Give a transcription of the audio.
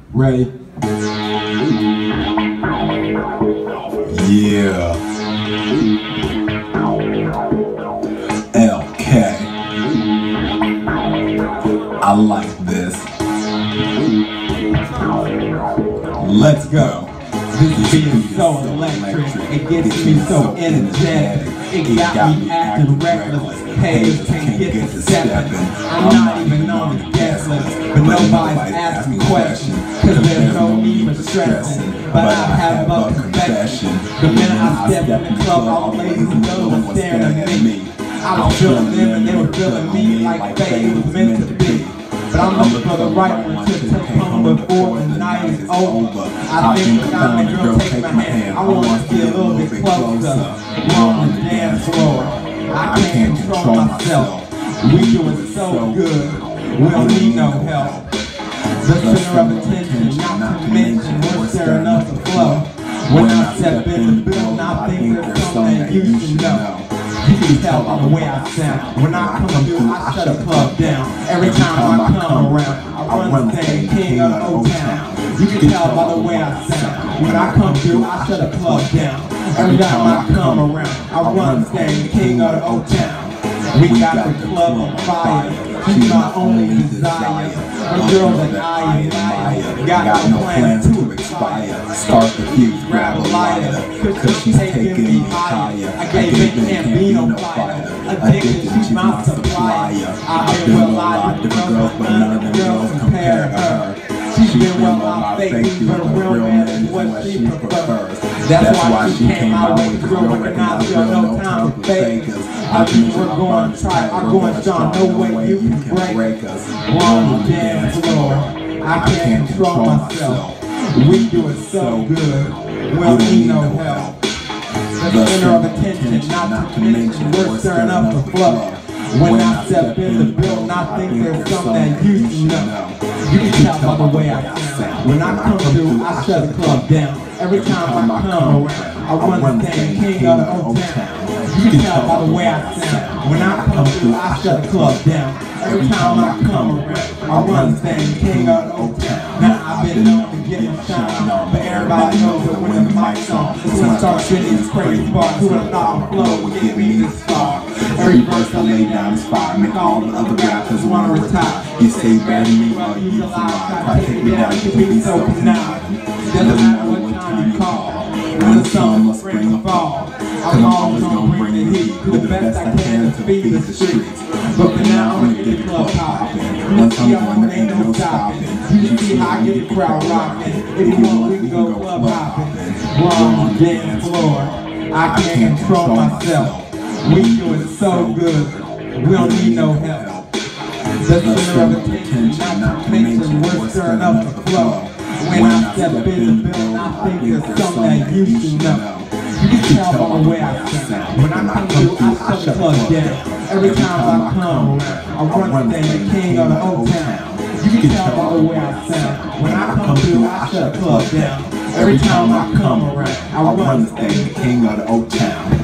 Ready? Yeah. LK. I like this. Let's go. This beat is so electric, it gets me so energetic. It got me acting reckless. Haters can't get to stepping. I'm not even on the guest list, but nobody's asking questions, cause there's no need for stressing. But I have a confession. The minute I stepped in the club, all the ladies and girls were staring at me. I was feeling them and they were feeling me like fate was meant to be. But I'm looking for the right one to take home before the night is over. I think I found the girl, take my hand. I want to see a little bit closer. We're on the dance floor. I can't control myself. We doing so good. We don't need no help. The center of attention, not to mention we're stirring up the flow. When I step in the building, I think there's something you should know. You can tell by the way I sound. When I come through, I shut the club down. Every time I come around, I run the thing, king of the old town. You can tell by the way I sound. When I come through, I shut the club down. Every time I come around, I run the thing, king of the old town. We got the club on fire. She's my only desire. A girl that I admire. Got no plans to expire. Start the fuse, grab a lighter, cause she's taking me higher. I gave it can't be no fighter. Addicted, she's my supplier. I've been with a lot of different girls, but none of the girls compare to her. She's been with my fake, but a real man is what she prefers. That's why she came my way. The girl recognized girl, no time for fakers. I think we're going to try, I'm going strong, no way you can break us. We're on the dance floor, I can't control myself. We do it so good, we don't need no help. The center of attention, not to mention we're stirring up the flow. When I step in the building, I think there's something that you should know. You can tell by the way I sound. When I come through, I shut the club down. Every time I come around, I run the thing, king of the old town. You can tell by the way I sound. When I come through, I shut the club down. Every time I come around, I run the thing, king of the old town. Now I've been known to get my shine on, but everybody knows that when the mic's on, it's when I start spitting these crazy bars. Who would have thought my flow would get me this far? Every verse I lay down inspire, make all the other rappers wanna retire. You say bad to me, well you lie, try to take me down, you can be so conniving. Doesn't matter what time you call, when the summer, spring, or fall, I'm always gonna bring the heat, do the best I can to feed the streets. But for now, I'm gonna get the club poppin'. Once I'm on, there ain't no stopping. You can see how I get the crowd rockin'. If you want, we can go club hoppin'. We're on the dance floor, I can't control myself. We do it so good, we don't need no help. The center of attention, not to mention we're stirring up the flow. When I step in the building, I think there's something that you should know. You can tell by the way I sound. When I come through, I shut the club down. Every time I come around, I run the thing, the king of the old town. You can tell by the way I sound. When I come through, I shut the club down. Every time I come around, I run the thing, the king of the old town.